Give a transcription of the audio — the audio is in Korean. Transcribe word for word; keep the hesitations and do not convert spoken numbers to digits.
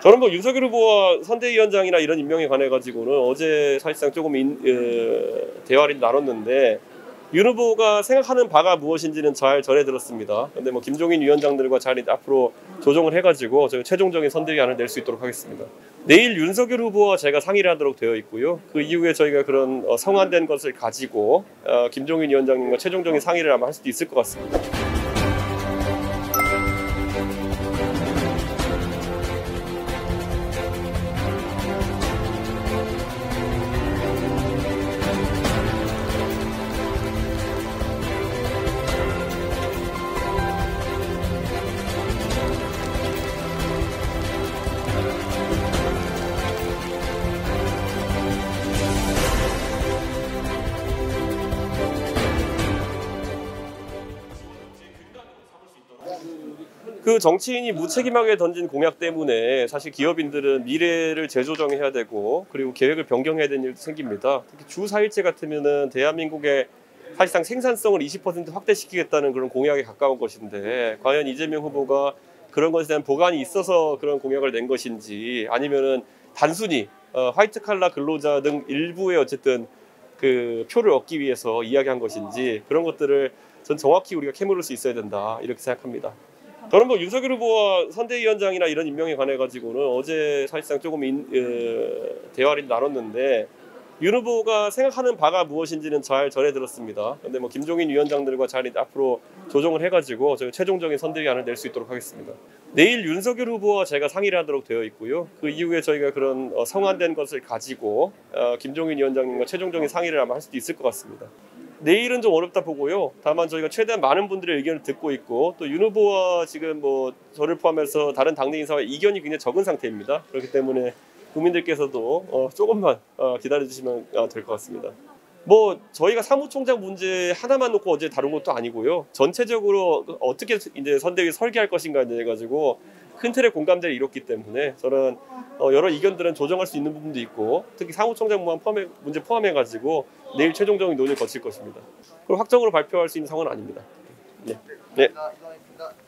저는 뭐 윤석열 후보와 선대위원장이나 이런 임명에 관해 가지고는 어제 사실상 조금 인, 어, 대화를 나눴는데 윤 후보가 생각하는 바가 무엇인지는 잘 전해 들었습니다. 근데 뭐 김종인 위원장들과 잘 앞으로 조정을 해가지고 저희 최종적인 선대위안을 낼 수 있도록 하겠습니다. 내일 윤석열 후보와 제가 상의를 하도록 되어 있고요. 그 이후에 저희가 그런 어, 성안된 것을 가지고 어, 김종인 위원장님과 최종적인 상의를 아마 할 수도 있을 것 같습니다. 그 정치인이 무책임하게 던진 공약 때문에 사실 기업인들은 미래를 재조정해야 되고 그리고 계획을 변경해야 되는 일도 생깁니다. 특히 주 사 일제 같으면은 대한민국의 사실상 생산성을 이십 퍼센트 확대시키겠다는 그런 공약에 가까운 것인데 과연 이재명 후보가 그런 것에 대한 보관이 있어서 그런 공약을 낸 것인지 아니면은 단순히 어, 화이트 칼라 근로자 등 일부의 어쨌든 그 표를 얻기 위해서 이야기한 것인지 그런 것들을 전 정확히 우리가 캐물을 수 있어야 된다 이렇게 생각합니다. 저는 뭐 윤석열 후보와 선대위원장이나 이런 임명에 관해 가지고는 어제 사실상 조금 인, 어, 대화를 나눴는데 윤 후보가 생각하는 바가 무엇인지는 잘 전해 들었습니다. 근데 뭐 김종인 위원장들과 잘 앞으로 조정을 해가지고 저희 최종적인 선대위안을 낼 수 있도록 하겠습니다. 내일 윤석열 후보와 제가 상의를 하도록 되어 있고요. 그 이후에 저희가 그런 어, 성안된 것을 가지고 어, 김종인 위원장님과 최종적인 상의를 아마 할 수도 있을 것 같습니다. 내일은 좀 어렵다 보고요. 다만 저희가 최대한 많은 분들의 의견을 듣고 있고 또 윤 후보와 지금 뭐 저를 포함해서 다른 당내 인사와 이견이 굉장히 적은 상태입니다. 그렇기 때문에 국민들께서도 어 조금만 어 기다려주시면 어 될 것 같습니다. 뭐 저희가 사무총장 문제 하나만 놓고 어제 다룬 것도 아니고요. 전체적으로 어떻게 이제 선대위 설계할 것인가에 대해 가지고 큰 틀의 공감대를 이뤘기 때문에 저는 어 여러 이견들은 조정할 수 있는 부분도 있고 특히 사무총장 포함해, 문제 포함해 가지고 내일 최종적인 논의를 거칠 것입니다. 그리고 확정으로 발표할 수 있는 상황은 아닙니다. 네. 네.